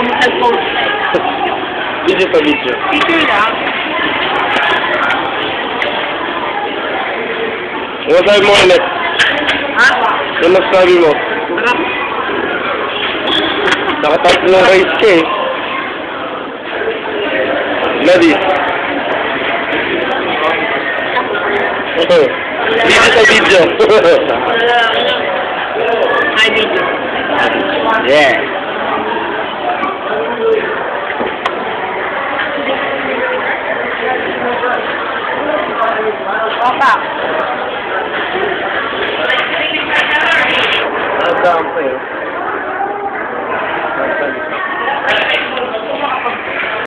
mo cellphone. Video pa video. Picture lang. Ano sabi mo ulit? Ha? Ano sabi mo? Sarap. Nakatapos ng rice ka eh. Gladys. Video sa video. Hi, video. Yeah.